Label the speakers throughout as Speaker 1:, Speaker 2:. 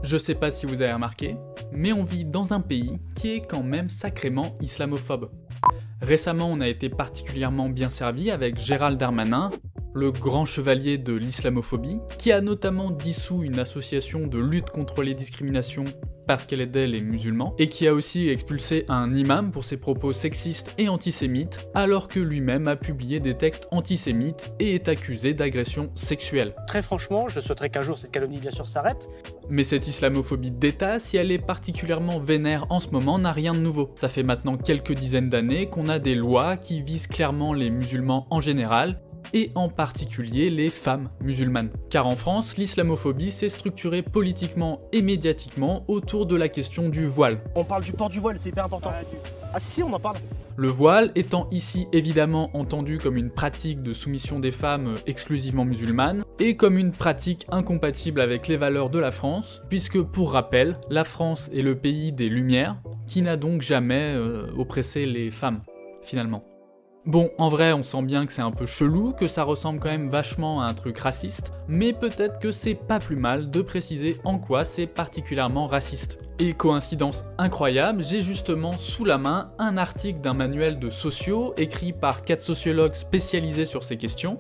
Speaker 1: Je sais pas si vous avez remarqué, mais on vit dans un pays qui est quand même sacrément islamophobe. Récemment, on a été particulièrement bien servi avec Gérald Darmanin, le grand chevalier de l'islamophobie, qui a notamment dissous une association de lutte contre les discriminations parce qu'elle aidait les musulmans, et qui a aussi expulsé un imam pour ses propos sexistes et antisémites, alors que lui-même a publié des textes antisémites et est accusé d'agression sexuelle.
Speaker 2: Très franchement, je souhaiterais qu'un jour cette calomnie bien sûr s'arrête.
Speaker 1: Mais cette islamophobie d'État, si elle est particulièrement vénère en ce moment, n'a rien de nouveau. Ça fait maintenant quelques dizaines d'années qu'on a des lois qui visent clairement les musulmans en général, et en particulier les femmes musulmanes. Car en France, l'islamophobie s'est structurée politiquement et médiatiquement autour de la question du voile.
Speaker 2: On parle du port du voile, c'est hyper important. Ah si, on en parle.
Speaker 1: Le voile étant ici évidemment entendu comme une pratique de soumission des femmes exclusivement musulmanes, et comme une pratique incompatible avec les valeurs de la France, puisque pour rappel, la France est le pays des Lumières, qui n'a donc jamais oppressé les femmes, finalement. Bon, en vrai, on sent bien que c'est un peu chelou, que ça ressemble quand même vachement à un truc raciste, mais peut-être que c'est pas plus mal de préciser en quoi c'est particulièrement raciste. Et coïncidence incroyable, j'ai justement sous la main un article d'un manuel de sociaux écrit par 4 sociologues spécialisés sur ces questions,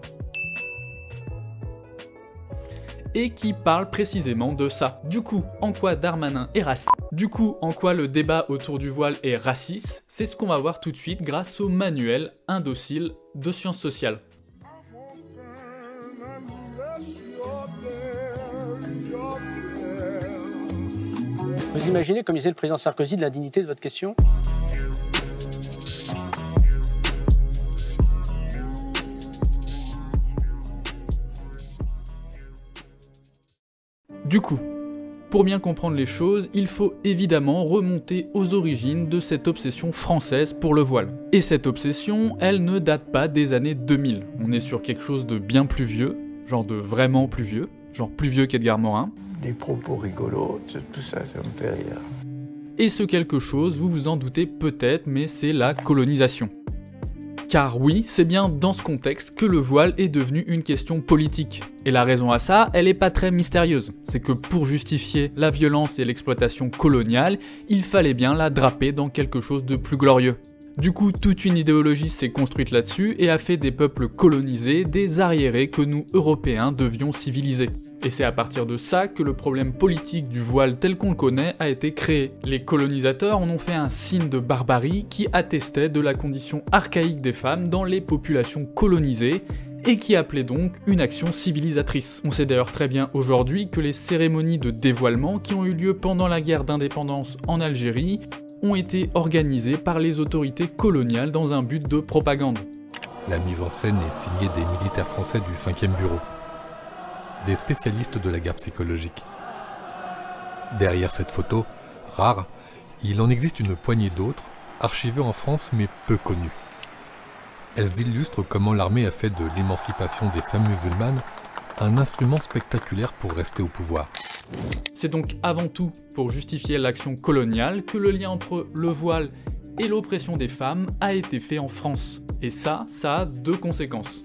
Speaker 1: et qui parle précisément de ça. Du coup, en quoi Darmanin est raciste? Du coup, en quoi le débat autour du voile est raciste? C'est ce qu'on va voir tout de suite grâce au manuel indocile de sciences sociales.
Speaker 2: Vous imaginez, comme disait le président Sarkozy, de l'indignité de votre question?
Speaker 1: Du coup, pour bien comprendre les choses, il faut évidemment remonter aux origines de cette obsession française pour le voile. Et cette obsession, elle ne date pas des années 2000. On est sur quelque chose de bien plus vieux, genre de vraiment plus vieux, genre plus vieux qu'Edgar Morin.
Speaker 3: Des propos rigolos, tout ça, ça me fait rire.
Speaker 1: Et ce quelque chose, vous vous en doutez peut-être, mais c'est la colonisation. Car oui, c'est bien dans ce contexte que le voile est devenu une question politique. Et la raison à ça, elle est pas très mystérieuse. C'est que pour justifier la violence et l'exploitation coloniale, il fallait bien la draper dans quelque chose de plus glorieux. Du coup, toute une idéologie s'est construite là-dessus et a fait des peuples colonisés des arriérés que nous, Européens, devions civiliser. Et c'est à partir de ça que le problème politique du voile tel qu'on le connaît a été créé. Les colonisateurs en ont fait un signe de barbarie qui attestait de la condition archaïque des femmes dans les populations colonisées, et qui appelait donc une action civilisatrice. On sait d'ailleurs très bien aujourd'hui que les cérémonies de dévoilement qui ont eu lieu pendant la guerre d'indépendance en Algérie ont été organisées par les autorités coloniales dans un but de propagande.
Speaker 4: La mise en scène est signée des militaires français du 5e bureau, des spécialistes de la guerre psychologique. Derrière cette photo, rare, il en existe une poignée d'autres, archivées en France mais peu connues. Elles illustrent comment l'armée a fait de l'émancipation des femmes musulmanes un instrument spectaculaire pour rester au pouvoir.
Speaker 1: C'est donc avant tout pour justifier l'action coloniale que le lien entre le voile et l'oppression des femmes a été fait en France. Et ça a 2 conséquences.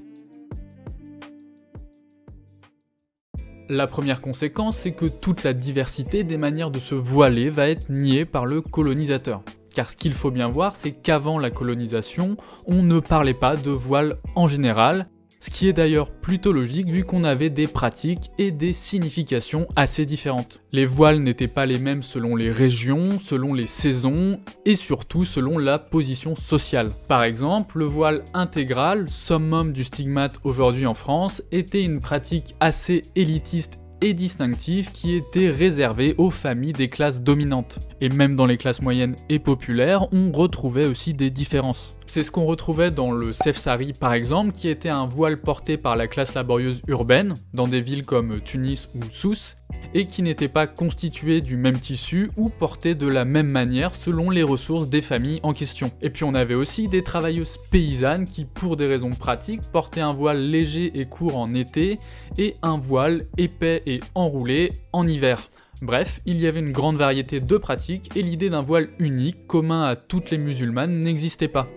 Speaker 1: La première conséquence, c'est que toute la diversité des manières de se voiler va être niée par le colonisateur. Car ce qu'il faut bien voir, c'est qu'avant la colonisation, on ne parlait pas de voile en général, ce qui est d'ailleurs plutôt logique vu qu'on avait des pratiques et des significations assez différentes. Les voiles n'étaient pas les mêmes selon les régions, selon les saisons et surtout selon la position sociale. Par exemple, le voile intégral, summum du stigmate aujourd'hui en France, était une pratique assez élitiste et distinctive qui était réservée aux familles des classes dominantes. Et même dans les classes moyennes et populaires, on retrouvait aussi des différences. C'est ce qu'on retrouvait dans le sefsari par exemple, qui était un voile porté par la classe laborieuse urbaine, dans des villes comme Tunis ou Sousse, et qui n'était pas constitué du même tissu ou porté de la même manière selon les ressources des familles en question. Et puis on avait aussi des travailleuses paysannes qui, pour des raisons pratiques, portaient un voile léger et court en été, et un voile épais et enroulé en hiver. Bref, il y avait une grande variété de pratiques et l'idée d'un voile unique, commun à toutes les musulmanes, n'existait pas.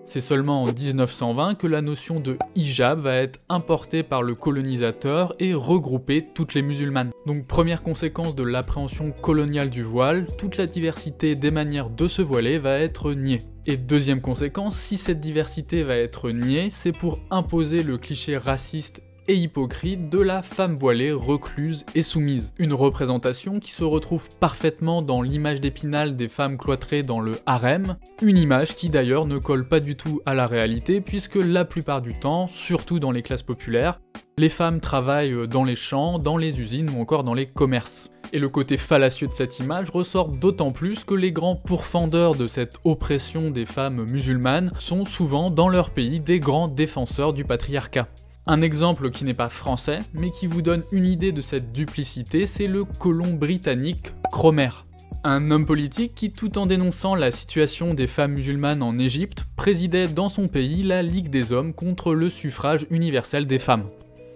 Speaker 1: C'est seulement en 1920 que la notion de hijab va être importée par le colonisateur et regrouper toutes les musulmanes. Donc première conséquence de l'appréhension coloniale du voile, toute la diversité des manières de se voiler va être niée. Et deuxième conséquence, si cette diversité va être niée, c'est pour imposer le cliché raciste et hypocrite de la femme voilée, recluse et soumise. Une représentation qui se retrouve parfaitement dans l'image d'Épinal des femmes cloîtrées dans le harem, une image qui d'ailleurs ne colle pas du tout à la réalité puisque la plupart du temps, surtout dans les classes populaires, les femmes travaillent dans les champs, dans les usines ou encore dans les commerces. Et le côté fallacieux de cette image ressort d'autant plus que les grands pourfendeurs de cette oppression des femmes musulmanes sont souvent dans leur pays des grands défenseurs du patriarcat. Un exemple qui n'est pas français, mais qui vous donne une idée de cette duplicité, c'est le colon britannique Cromer. Un homme politique qui, tout en dénonçant la situation des femmes musulmanes en Égypte, présidait dans son pays la Ligue des hommes contre le suffrage universel des femmes.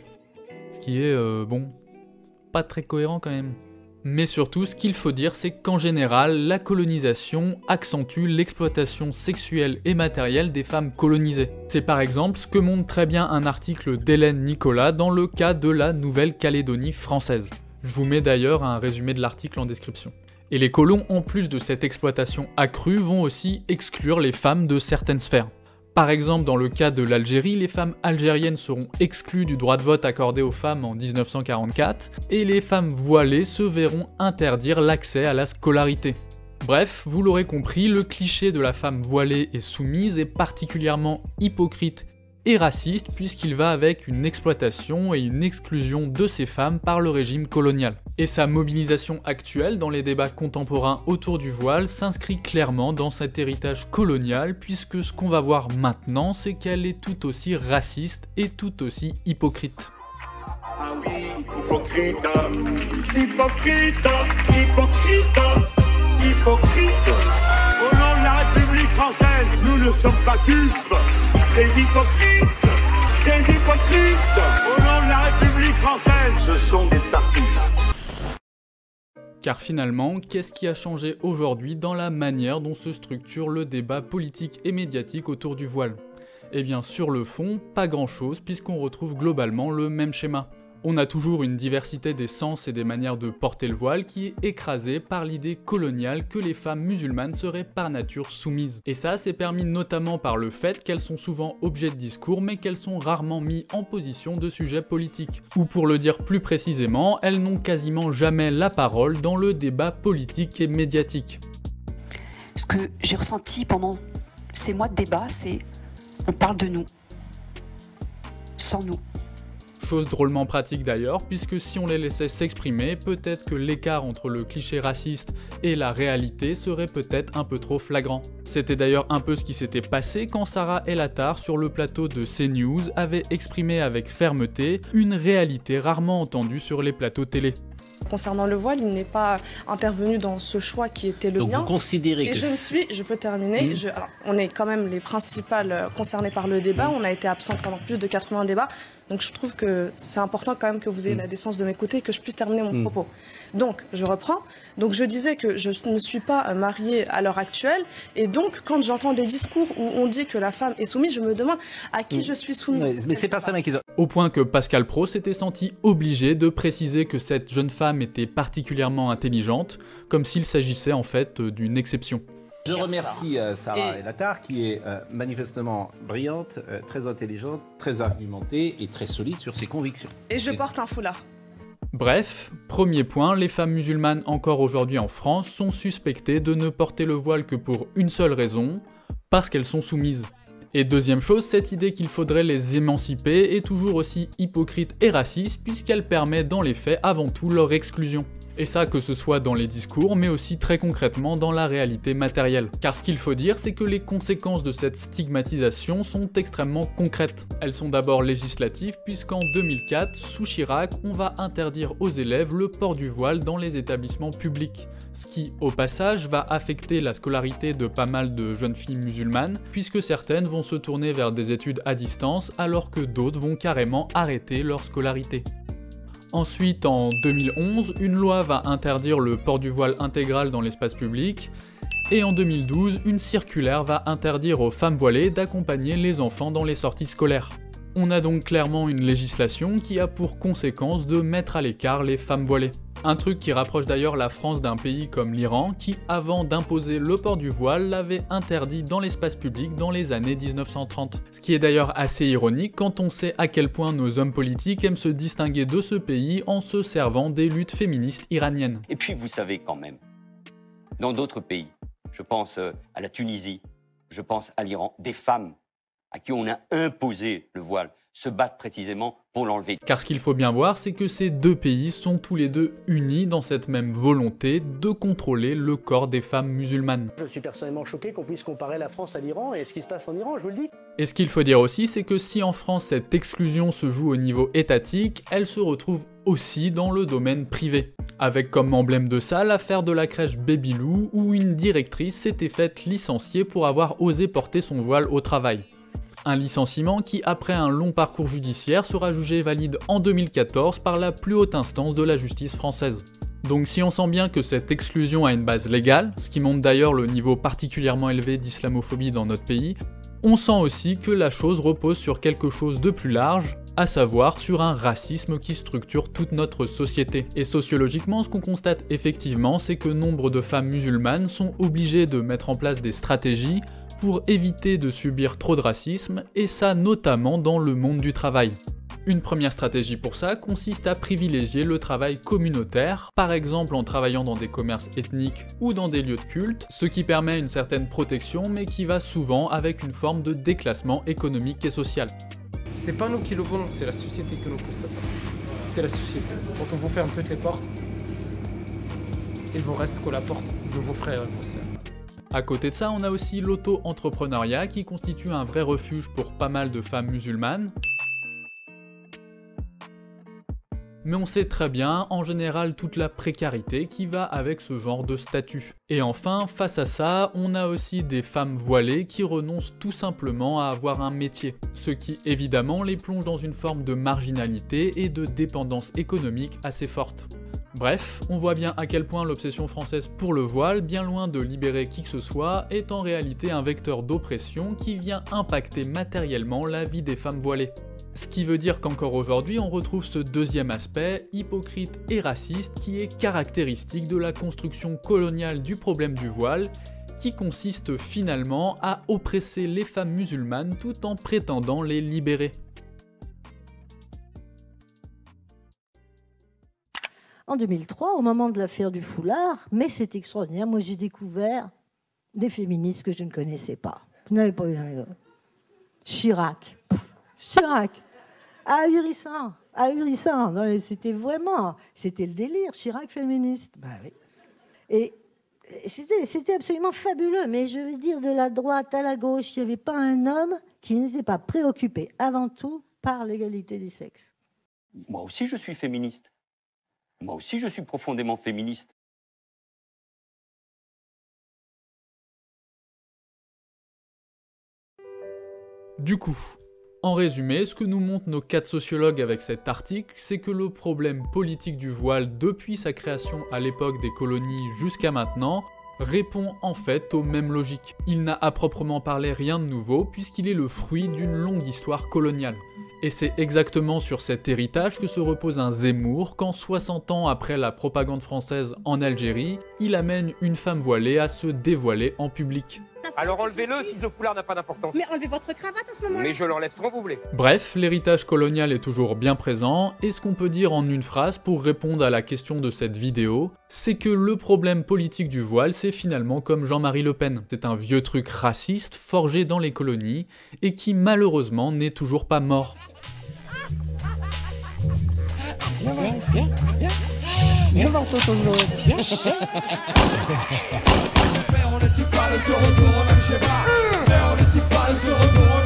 Speaker 1: Ce qui est, pas très cohérent quand même. Mais surtout, ce qu'il faut dire, c'est qu'en général, la colonisation accentue l'exploitation sexuelle et matérielle des femmes colonisées. C'est par exemple ce que montre très bien un article d'Hélène Nicolas dans le cas de la Nouvelle-Calédonie française. Je vous mets d'ailleurs un résumé de l'article en description. Et les colons, en plus de cette exploitation accrue, vont aussi exclure les femmes de certaines sphères. Par exemple, dans le cas de l'Algérie, les femmes algériennes seront exclues du droit de vote accordé aux femmes en 1944, et les femmes voilées se verront interdire l'accès à la scolarité. Bref, vous l'aurez compris, le cliché de la femme voilée et soumise est particulièrement hypocrite et raciste puisqu'il va avec une exploitation et une exclusion de ces femmes par le régime colonial. Et sa mobilisation actuelle dans les débats contemporains autour du voile s'inscrit clairement dans cet héritage colonial puisque ce qu'on va voir maintenant c'est qu'elle est tout aussi raciste et tout aussi hypocrite.
Speaker 5: Ah oui, hypocrite, hypocrite, hypocrite, hypocrite. Au nom de la République française, nous ne sommes pas dupes. Des hypocrites, des hypocrites. Au nom de la République française, ce sont des tartuffes.
Speaker 1: Car finalement, qu'est-ce qui a changé aujourd'hui dans la manière dont se structure le débat politique et médiatique autour du voile? Eh bien sur le fond, pas grand-chose puisqu'on retrouve globalement le même schéma. On a toujours une diversité des sens et des manières de porter le voile qui est écrasée par l'idée coloniale que les femmes musulmanes seraient par nature soumises. Et ça, c'est permis notamment par le fait qu'elles sont souvent objets de discours mais qu'elles sont rarement mises en position de sujet politique. Ou pour le dire plus précisément, elles n'ont quasiment jamais la parole dans le débat politique et médiatique.
Speaker 6: Ce que j'ai ressenti pendant ces mois de débat, c'est on parle de nous, sans nous.
Speaker 1: Chose drôlement pratique d'ailleurs, puisque si on les laissait s'exprimer, peut-être que l'écart entre le cliché raciste et la réalité serait peut-être un peu trop flagrant. C'était d'ailleurs un peu ce qui s'était passé quand Sarah El Attar, sur le plateau de CNews, avait exprimé avec fermeté une réalité rarement entendue sur les plateaux télé.
Speaker 7: Concernant le voile, il n'est pas intervenu dans ce choix qui était le mien.
Speaker 8: Donc vous considérez que...
Speaker 7: je peux terminer, alors, on est quand même les principales concernées par le débat, on a été absents pendant plus de 80 débats, donc je trouve que c'est important quand même que vous ayez la décence de m'écouter et que je puisse terminer mon propos. Donc, je reprends. Donc, je disais que je ne suis pas mariée à l'heure actuelle. Et donc, quand j'entends des discours où on dit que la femme est soumise, je me demande à qui je suis soumise.
Speaker 8: Mais c'est pas ça ma question.
Speaker 1: Au point que Pascal Praud s'était senti obligé de préciser que cette jeune femme était particulièrement intelligente, comme s'il s'agissait en fait d'une exception.
Speaker 8: Je remercie Sarah El Attar qui est manifestement brillante, très intelligente, très argumentée et très solide sur ses convictions.
Speaker 7: Et je porte un foulard.
Speaker 1: Bref, premier point, les femmes musulmanes encore aujourd'hui en France sont suspectées de ne porter le voile que pour une seule raison, parce qu'elles sont soumises. Et deuxième chose, cette idée qu'il faudrait les émanciper est toujours aussi hypocrite et raciste puisqu'elle permet dans les faits avant tout leur exclusion. Et ça, que ce soit dans les discours, mais aussi très concrètement dans la réalité matérielle. Car ce qu'il faut dire, c'est que les conséquences de cette stigmatisation sont extrêmement concrètes. Elles sont d'abord législatives, puisqu'en 2004, sous Chirac, on va interdire aux élèves le port du voile dans les établissements publics. Ce qui, au passage, va affecter la scolarité de pas mal de jeunes filles musulmanes, puisque certaines vont se tourner vers des études à distance, alors que d'autres vont carrément arrêter leur scolarité. Ensuite, en 2011, une loi va interdire le port du voile intégral dans l'espace public, Et en 2012, une circulaire va interdire aux femmes voilées d'accompagner les enfants dans les sorties scolaires. On a donc clairement une législation qui a pour conséquence de mettre à l'écart les femmes voilées. Un truc qui rapproche d'ailleurs la France d'un pays comme l'Iran, qui avant d'imposer le port du voile, l'avait interdit dans l'espace public dans les années 1930. Ce qui est d'ailleurs assez ironique quand on sait à quel point nos hommes politiques aiment se distinguer de ce pays en se servant des luttes féministes iraniennes.
Speaker 9: Et puis vous savez quand même, dans d'autres pays, je pense à la Tunisie, je pense à l'Iran, des femmes à qui on a imposé le voile se battent précisément pour l'enlever.
Speaker 1: Car ce qu'il faut bien voir, c'est que ces deux pays sont tous les deux unis dans cette même volonté de contrôler le corps des femmes musulmanes.
Speaker 2: Je suis personnellement choqué qu'on puisse comparer la France à l'Iran et ce qui se passe en Iran, je vous le dis.
Speaker 1: Et ce qu'il faut dire aussi, c'est que si en France cette exclusion se joue au niveau étatique, elle se retrouve aussi dans le domaine privé. Avec comme emblème de ça l'affaire de la crèche Babylou où une directrice s'était faite licencier pour avoir osé porter son voile au travail. Un licenciement qui, après un long parcours judiciaire, sera jugé valide en 2014 par la plus haute instance de la justice française. Donc si on sent bien que cette exclusion a une base légale, ce qui montre d'ailleurs le niveau particulièrement élevé d'islamophobie dans notre pays, on sent aussi que la chose repose sur quelque chose de plus large, à savoir sur un racisme qui structure toute notre société. Et sociologiquement, ce qu'on constate effectivement, c'est que nombre de femmes musulmanes sont obligées de mettre en place des stratégies pour éviter de subir trop de racisme, et ça notamment dans le monde du travail. Une première stratégie pour ça consiste à privilégier le travail communautaire, par exemple en travaillant dans des commerces ethniques ou dans des lieux de culte, ce qui permet une certaine protection mais qui va souvent avec une forme de déclassement économique et social.
Speaker 10: C'est pas nous qui le voulons, c'est la société qui nous pousse à ça. C'est la société. Quand on vous ferme toutes les portes, il vous reste que la porte de vos frères et vos sœurs.
Speaker 1: À côté de ça, on a aussi l'auto-entrepreneuriat qui constitue un vrai refuge pour pas mal de femmes musulmanes. Mais on sait très bien, en général, toute la précarité qui va avec ce genre de statut. Et enfin, face à ça, on a aussi des femmes voilées qui renoncent tout simplement à avoir un métier, ce qui évidemment les plonge dans une forme de marginalité et de dépendance économique assez forte. Bref, on voit bien à quel point l'obsession française pour le voile, bien loin de libérer qui que ce soit, est en réalité un vecteur d'oppression qui vient impacter matériellement la vie des femmes voilées. Ce qui veut dire qu'encore aujourd'hui, on retrouve ce deuxième aspect, hypocrite et raciste, qui est caractéristique de la construction coloniale du problème du voile, qui consiste finalement à oppresser les femmes musulmanes tout en prétendant les libérer.
Speaker 11: En 2003, au moment de l'affaire du foulard, mais c'est extraordinaire, moi j'ai découvert des féministes que je ne connaissais pas. Vous n'avez pas eu un... Chirac, ahurissant. C'était vraiment, c'était le délire, Chirac féministe. Ben oui. Et c'était absolument fabuleux, mais je veux dire, de la droite à la gauche, il n'y avait pas un homme qui n'était pas préoccupé avant tout par l'égalité des sexes.
Speaker 9: Moi aussi je suis féministe. Moi aussi, je suis profondément féministe.
Speaker 1: Du coup, en résumé, ce que nous montrent nos 4 sociologues avec cet article, c'est que le problème politique du voile depuis sa création à l'époque des colonies jusqu'à maintenant répond en fait aux mêmes logiques. Il n'a à proprement parler rien de nouveau puisqu'il est le fruit d'une longue histoire coloniale. Et c'est exactement sur cet héritage que se repose un Zemmour quand 60 ans après la propagande française en Algérie, il amène une femme voilée à se dévoiler en public.
Speaker 12: Alors enlevez-le si le foulard n'a pas d'importance.
Speaker 13: Mais enlevez votre cravate à ce moment-là.
Speaker 12: Mais je l'enlève quand vous voulez.
Speaker 1: Bref, l'héritage colonial est toujours bien présent, et ce qu'on peut dire en une phrase pour répondre à la question de cette vidéo, c'est que le problème politique du voile, c'est finalement comme Jean-Marie Le Pen. C'est un vieux truc raciste forgé dans les colonies, et qui malheureusement n'est toujours pas mort.
Speaker 14: Viens voir ton tonneau. On est-il pas le retour au même schéma? On est-il pas le retour